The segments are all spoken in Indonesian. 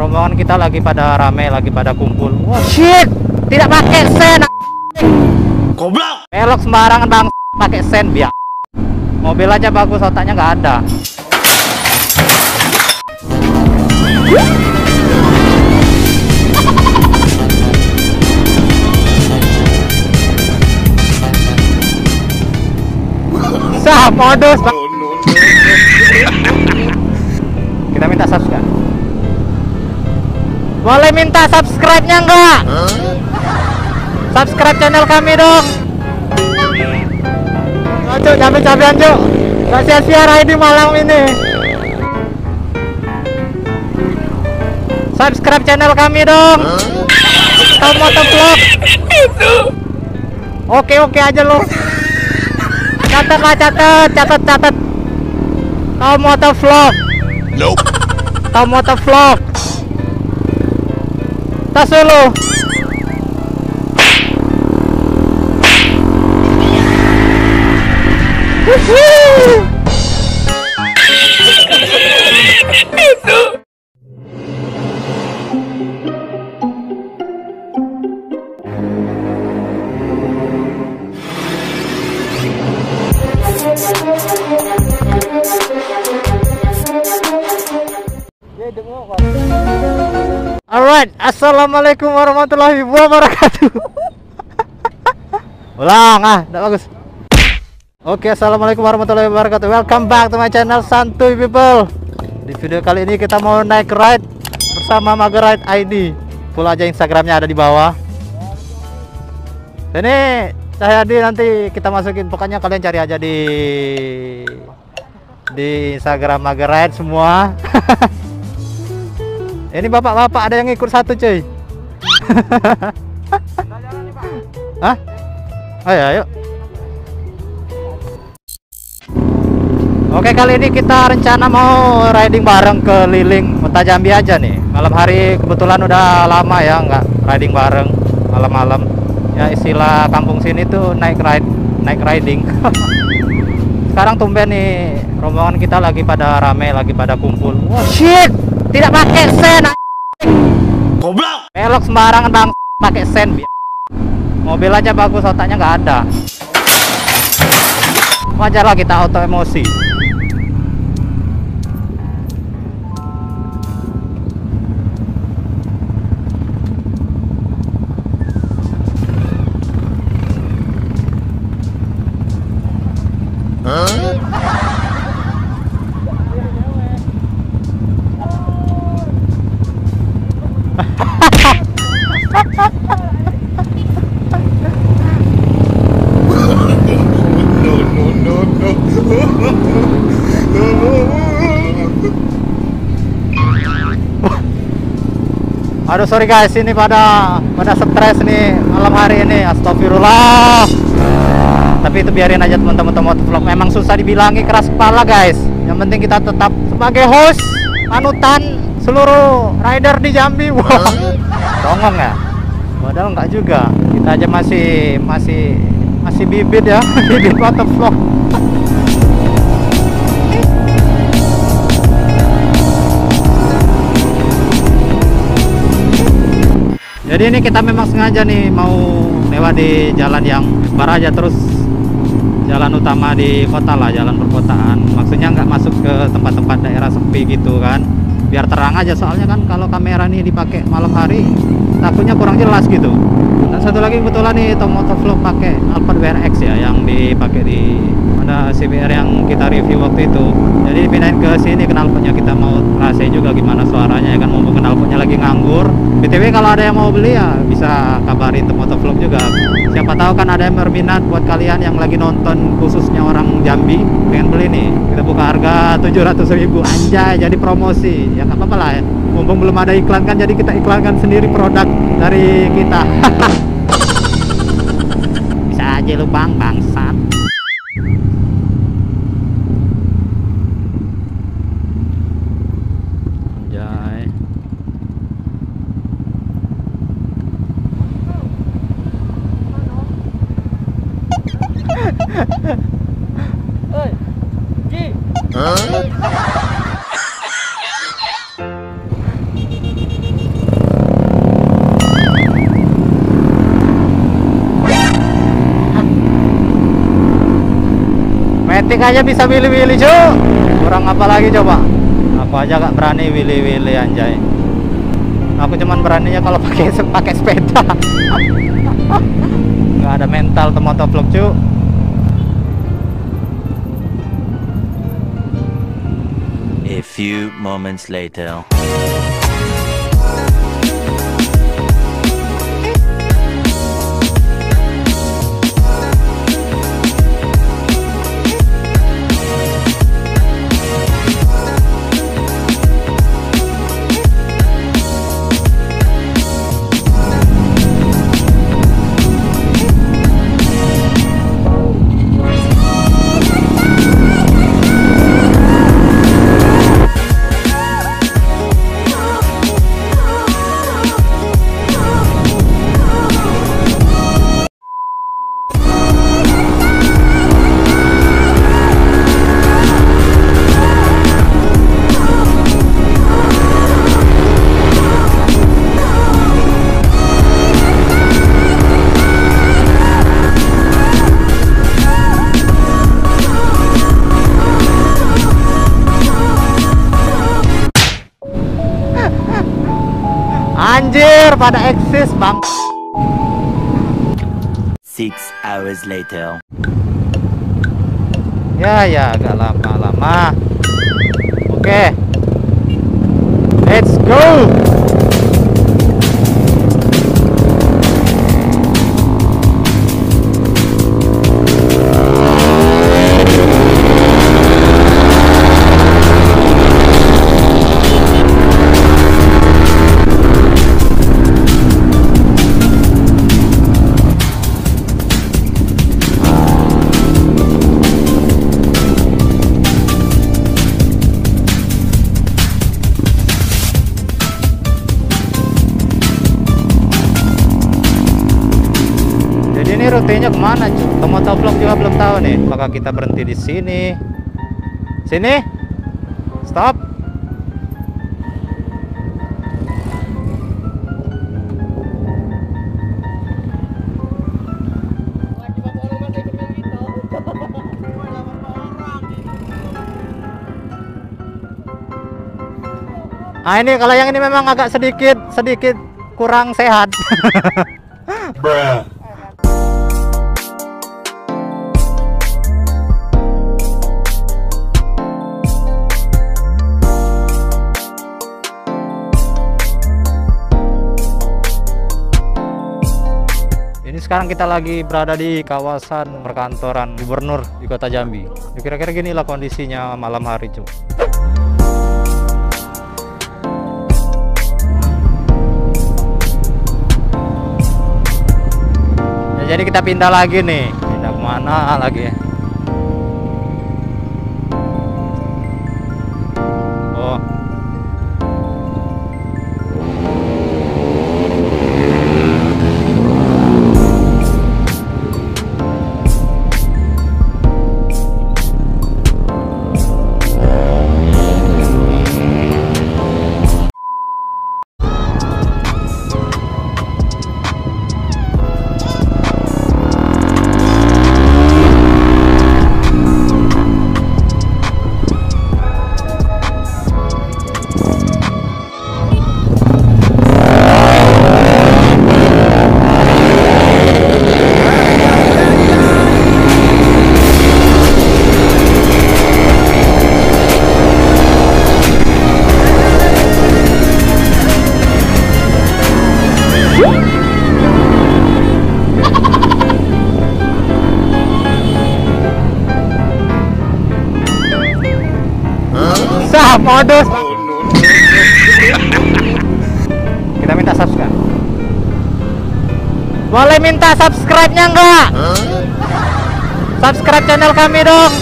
rombongan kita lagi pada rame, lagi pada kumpul. Wah, shit, tidak pakai sen. Goblok. Belok sembarangan bang, pakai sen biar. Mobil aja bagus, otaknya nggak ada. Sah, modus bang. Kita minta subscribe. Boleh minta subscribe-nya enggak? Subscribe channel kami dong. Cuk, cabai-cabian cuk. Gak sia-sia ride malam ini. Subscribe channel kami dong. Tahu motovlog. Oke aja lo. Catat lah, catat. Tahu motovlog. Nope. Tahu motovlog. Tas dulu. Alright, assalamualaikum warahmatullahi wabarakatuh. Ulang tidak bagus. Oke, assalamualaikum warahmatullahi wabarakatuh. Welcome back to my channel Santuy People. Di video kali ini kita mau naik ride bersama Mageride ID. Full aja Instagramnya ada di bawah. Ini saya nanti kita masukin, pokoknya kalian cari aja di Instagram Mageride semua. Ini bapak-bapak ada yang ikut satu cuy. Hah? Ayo, ayo. Oke, kali ini kita rencana mau riding bareng keliling Kota Jambi aja nih. Malam hari kebetulan udah lama ya nggak riding bareng malam-malam. Ya istilah kampung sini tuh naik riding. Sekarang tumben nih rombongan kita lagi pada rame, lagi pada kumpul. Wah, shit, tidak pakai sen. Goblok. Belok sembarangan bang, pakai sen biar. Mobil aja bagus, otaknya nggak ada. Wajar lah kita auto emosi. Aduh sorry guys, ini pada stres nih malam hari ini, astagfirullah. Tapi itu biarin aja teman-teman motovlog. Memang susah dibilangi, keras kepala guys. Yang penting kita tetap sebagai host, panutan seluruh rider di Jambi. Wah, dongong ya. Padahal enggak juga. Kita aja masih bibit ya, bibit motovlog. Jadi ini kita memang sengaja nih mau lewat di jalan yang lebar aja, terus jalan utama di kota lah, jalan perkotaan. Maksudnya nggak masuk ke tempat-tempat daerah sepi gitu kan, biar terang aja. Soalnya kan kalau kamera nih dipakai malam hari takutnya kurang jelas gitu. Dan satu lagi kebetulan nih motovlog pakai Alphard WRX ya, yang dipakai di mana CBR yang kita review waktu itu. Jadi pindahin ke sini knalpotnya, kita mau rasain juga gimana suaranya ya kan, mumpung knalpotnya lagi nganggur. BTW kalau ada yang mau beli ya bisa kabarin ke motovlog juga. Siapa tahu kan ada yang berminat buat kalian yang lagi nonton, khususnya orang Jambi pengen beli nih. Kita buka harga 700.000 anjay, jadi promosi. Ya nggak apa-apa lah ya. Mumpung belum ada iklan kan, jadi kita iklankan sendiri produk dari kita. Bisa aja lu bang, bangsat. aja bisa willy-willy cuy. Kurang apa lagi coba? Aku aja gak berani willy-willy anjay. Aku cuman beraninya kalau pakai sepeda. Nggak ada mental tuh motovlog cuy. A few moments later. Anjir, pada eksis bang. 6 hours later. Ya agak lama-lama. Oke, let's go. Ini rutenya kemana cuy? Motovlog juga belum tahu nih. Apakah kita berhenti di sini? Sini? Stop. Ah ini kalau yang ini memang agak sedikit kurang sehat. Bruh. Ini sekarang kita lagi berada di kawasan perkantoran gubernur di Kota Jambi. Kira-kira ginilah kondisinya malam hari cuy. Ya, jadi kita pindah lagi nih. Pindah kemana lagi ya? Oh. Sah, modus. Kita minta subscribe. Boleh minta subscribe-nya enggak? Subscribe channel kami dong.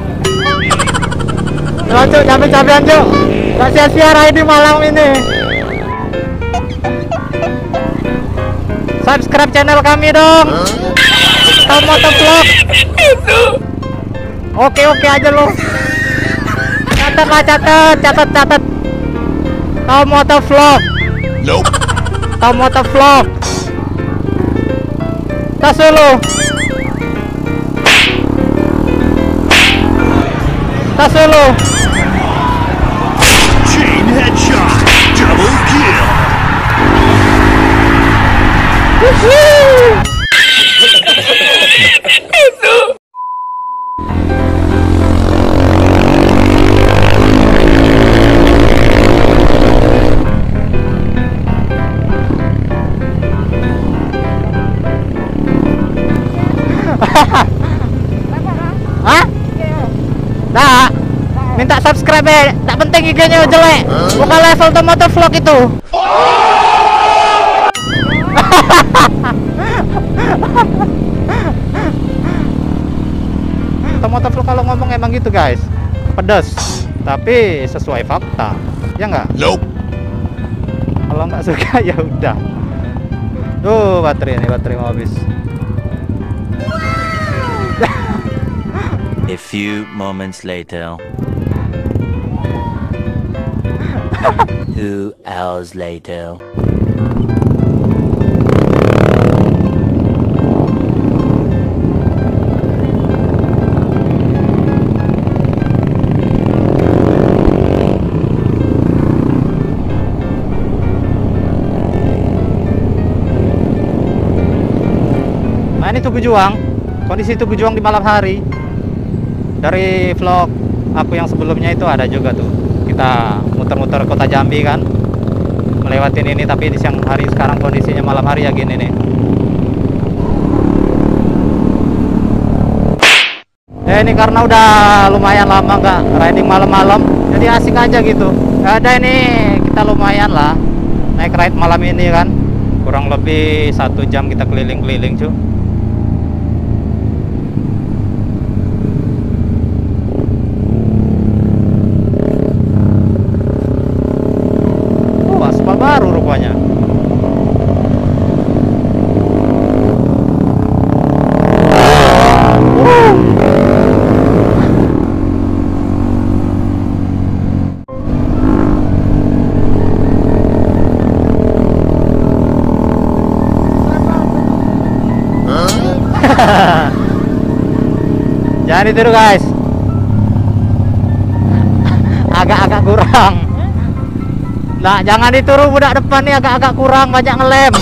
Cuk, capek-capekan Cuk. Gak sia-sia ride di malam ini. Subscribe channel kami dong. Tom Motovlog. Oke aja lo. Catat lah, catat. Tom Motovlog. Nope. Tom Motovlog. Tas dulu. Tas dulu. Chain headshot. Double kill. Hah? Nah, minta subscribe ya. Tak penting IG-nya jelek. Bukan level Tomoto Vlog itu. Tomoto Vlog kalau ngomong emang gitu guys, pedas, tapi sesuai fakta, ya nggak? Nope. Kalau nggak suka ya udah. Tuh baterai mau habis. A few moments later. 2 hours later. Nah ini Tugu Juang, kondisi Tugu Juang di malam hari. Dari vlog aku yang sebelumnya itu ada juga tuh, kita muter-muter kota Jambi kan, melewatin ini, tapi di siang hari. Sekarang kondisinya malam hari ya gini nih. Ini karena udah lumayan lama nggak riding malam-malam, jadi asik aja gitu. Gak ada ini, kita lumayan lah naik ride malam ini kan, kurang lebih 1 jam kita keliling-keliling cuy. Aspal baru rupanya. Jangan ditiru guys, agak-agak kurang. Nah, jangan ditiru budak depan nih, agak-agak kurang, banyak ngelem.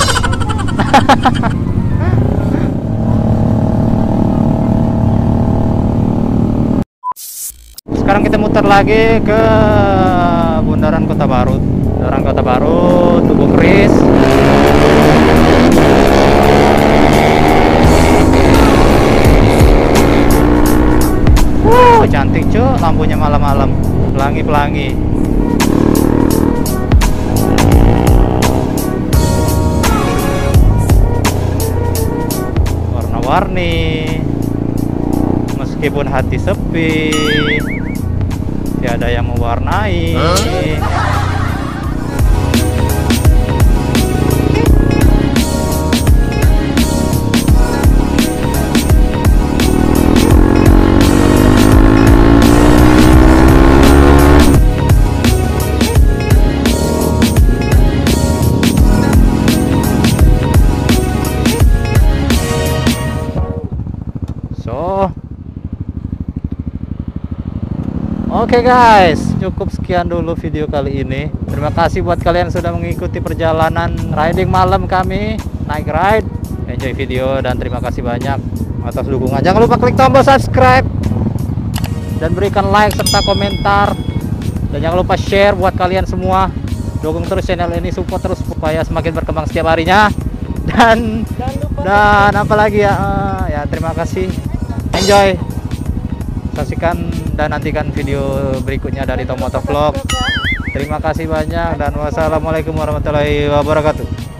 Sekarang kita muter lagi ke Bundaran Kota Baru. Bundaran Kota Baru, Tugu Kris. Cantik cuy, lampunya malam-malam, pelangi-pelangi. Warna-warni, meskipun hati sepi, tiada yang mewarnai. Oke guys, cukup sekian dulu video kali ini. Terima kasih buat kalian sudah mengikuti perjalanan riding malam kami, naik ride. Enjoy video dan terima kasih banyak atas dukungan. Jangan lupa klik tombol subscribe dan berikan like serta komentar. Dan jangan lupa share buat kalian semua. Dukung terus channel ini, support terus supaya semakin berkembang setiap harinya. Dan apalagi ya, ya terima kasih. Enjoy. Saksikan dan nantikan video berikutnya dari Tomoto Vlog. Terima kasih banyak dan wassalamualaikum warahmatullahi wabarakatuh.